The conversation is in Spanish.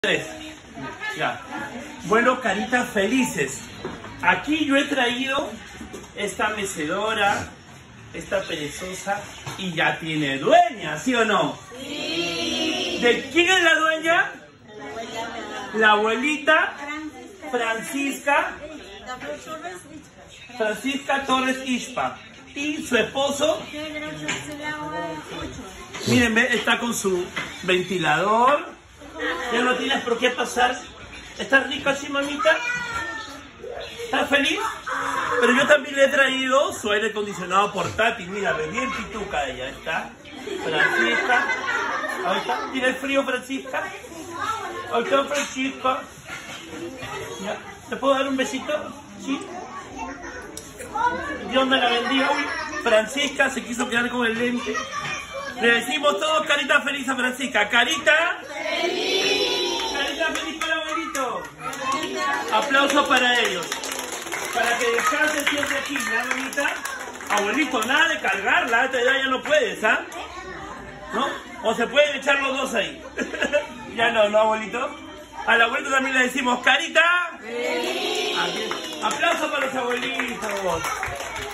Tres. Ya. Bueno, caritas felices. Aquí yo he traído esta mecedora, esta perezosa, y ya tiene dueña, ¿sí o no? Sí. ¿De quién es la dueña? La abuelita Francisca Torres Ishpa. Y su esposo, miren, está con su ventilador. Ya no tienes por qué pasar. ¿Estás rico así, mamita? ¿Estás feliz? Pero yo también le he traído su aire acondicionado portátil. Mira, bien pituca ella. Está Francisca. Ahí está. ¿Tienes frío, Francisca? Ahí está, Francisca. ¿Ya? ¿Te puedo dar un besito? ¿Sí? Dios me la bendiga. Uy, Francisca se quiso quedar con el lente. Le decimos todos carita feliz a Francisca. ¡Carita feliz! ¡Carita feliz para el abuelito! Aplausos para ellos. Para que descansen siempre aquí, ¿ya, mamita? Abuelito, nada de cargarla, a esta edad ya no puedes, ¿ah? ¿No? O se pueden echar los dos ahí. Ya no, ¿no, abuelito? Al abuelito también le decimos carita feliz. Aplausos para los abuelitos.